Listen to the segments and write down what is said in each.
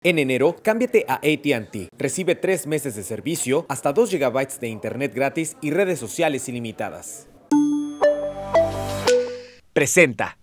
En enero, cámbiate a AT&T. Recibe 3 meses de servicio, hasta 2 GB de internet gratis y redes sociales ilimitadas. Presenta.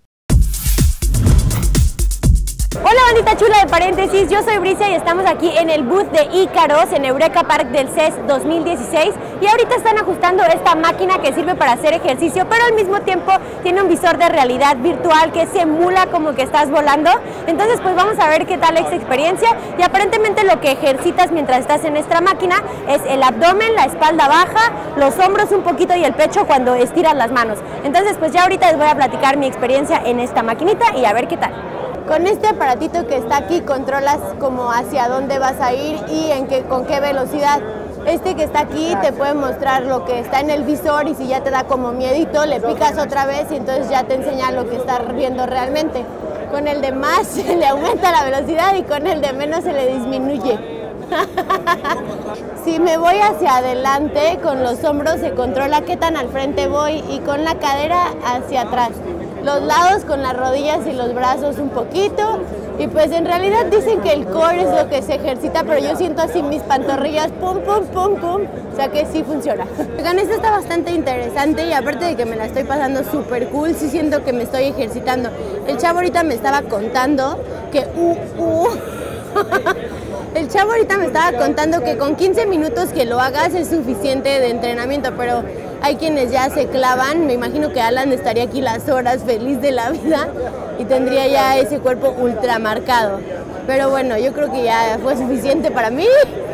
Hola bandita chula de Paréntesis, yo soy Bricia y estamos aquí en el booth de Ícaros en Eureka Park del CES 2016 y ahorita están ajustando esta máquina que sirve para hacer ejercicio, pero al mismo tiempo tiene un visor de realidad virtual que simula como que estás volando. Entonces pues vamos a ver qué tal es esta experiencia y aparentemente lo que ejercitas mientras estás en esta máquina es el abdomen, la espalda baja, los hombros un poquito y el pecho cuando estiras las manos. Entonces pues ya ahorita les voy a platicar mi experiencia en esta maquinita y a ver qué tal. Con este aparatito que está aquí controlas como hacia dónde vas a ir y con qué velocidad. Este que está aquí te puede mostrar lo que está en el visor y si ya te da como miedito, le picas otra vez y entonces ya te enseña lo que estás viendo realmente. Con el de más se le aumenta la velocidad y con el de menos se le disminuye. Si me voy hacia adelante, con los hombros se controla qué tan al frente voy y con la cadera hacia atrás. Los lados con las rodillas y los brazos un poquito y pues en realidad dicen que el core es lo que se ejercita, pero yo siento así mis pantorrillas pum pum pum pum, o sea que sí funciona. Oigan, esto está bastante interesante y aparte de que me la estoy pasando súper cool, sí siento que me estoy ejercitando. El chavo ahorita me estaba contando que el chavo ahorita me estaba contando que con 15 minutos que lo hagas es suficiente de entrenamiento, pero hay quienes ya se clavan. Me imagino que Alan estaría aquí las horas feliz de la vida y tendría ya ese cuerpo ultramarcado. Pero bueno, yo creo que ya fue suficiente para mí.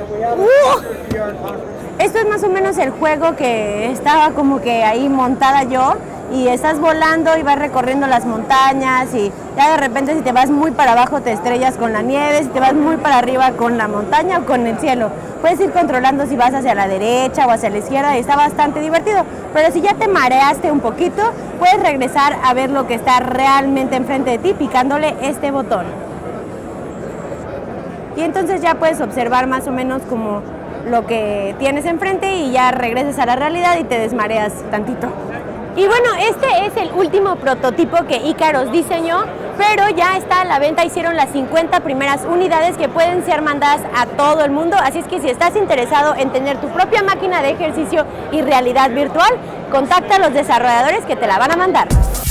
Esto es más o menos el juego que estaba como que ahí montada yo. Y estás volando y vas recorriendo las montañas y ya de repente si te vas muy para abajo te estrellas con la nieve, si te vas muy para arriba con la montaña o con el cielo. Puedes ir controlando si vas hacia la derecha o hacia la izquierda y está bastante divertido. Pero si ya te mareaste un poquito, puedes regresar a ver lo que está realmente enfrente de ti picándole este botón. Y entonces ya puedes observar más o menos como lo que tienes enfrente y ya regresas a la realidad y te desmareas tantito. Y bueno, este es el último prototipo que Ícaros diseñó, pero ya está a la venta, hicieron las 50 primeras unidades que pueden ser mandadas a todo el mundo, así es que si estás interesado en tener tu propia máquina de ejercicio y realidad virtual, contacta a los desarrolladores que te la van a mandar.